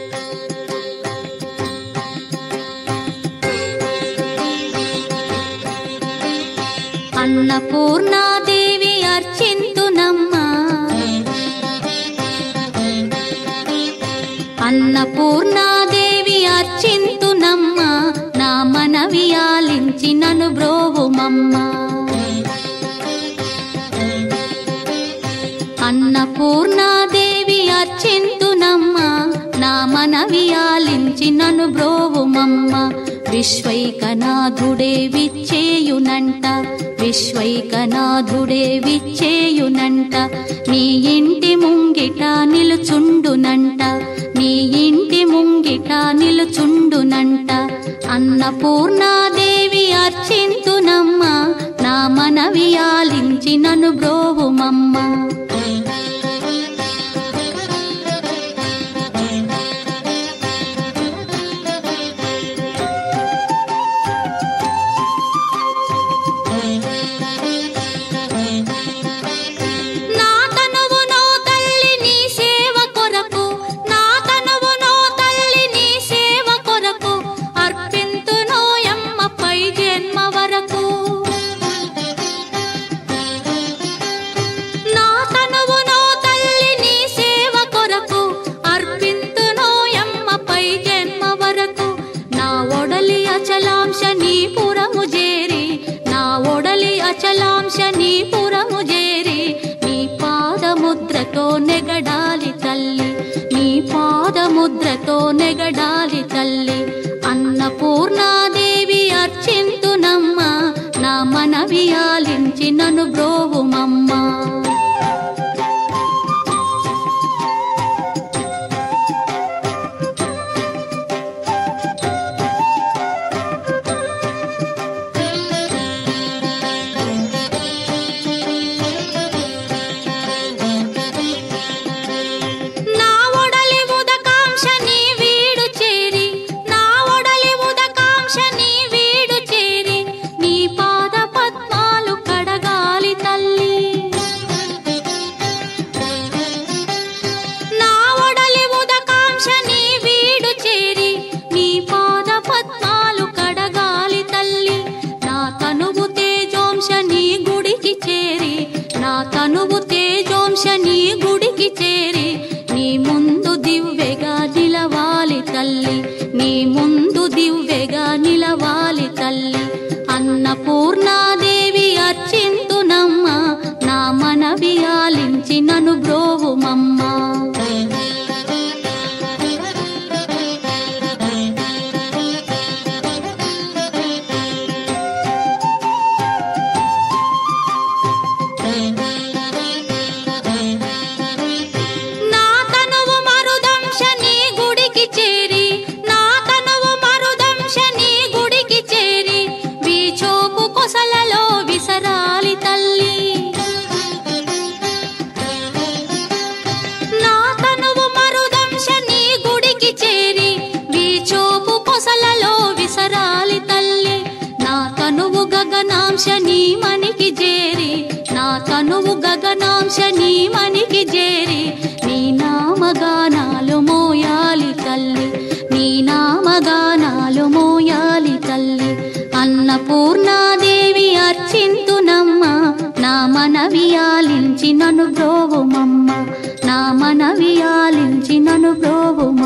అన్నపూర్ణాదేవి అర్చింతునమ్మా, అన్నపూర్ణాదేవి అర్చింతునమ్మా, నా మనవి ఆలించి నన్ను బ్రోవుమమ్మా. అన్నపూర్ణాదేవి అర్చింతునమ్మా, నా మనవి ఆలించి నన్ను బ్రోవుమమ్మా. విశ్వైకనాథుడే విచ్చేయునంట, విశ్వైకనాథుడే విచ్చేయునంట, నీ ఇంటి ముంగిట నిలుచుండునంట, నీ ఇంటి ముంగిట నిలుచుండునంట. అన్నపూర్ణాదేవి అర్చింతునమ్మా, నా మనవి ఆలించి నన్ను బ్రోవుమమ్మా. అచలాంశనీపురము చేరి నీ పాదముద్రతో నెగడాలి తల్లి, నీ పాదముద్రతో నెగడాలి తల్లి. అన్నపూర్ణాదేవి అర్చింతునమ్మా, నా మనవి ఆలించి నన్ను బ్రోవుమమ్మా. తనువు తేజోంశని గుడికి చేరి నీ ముందు దివ్వెగా నిలవాలి తల్లి, నీ ముందు దివ్వెగా నిలవాలి తల్లి. అన్నపూర్ణాదేవి అర్చింతునమ్మా, నా మనవి ఆలించి నన్ను బ్రోవుమమ్మా. గగనాంశని మనికి చేరి, నా తనువు గగనాంశని మనికి చేరి నీ నామగానాలు మోయాలి తల్లి, నీ నామగానాలు మోయాలి తల్లి. అన్నపూర్ణాదేవి అర్చింతునమ్మా, నా మనవి ఆలించి నన్ను బ్రోవుమమ్మా, నా మనవి ఆలించి నన్ను బ్రోవుమమ్మా.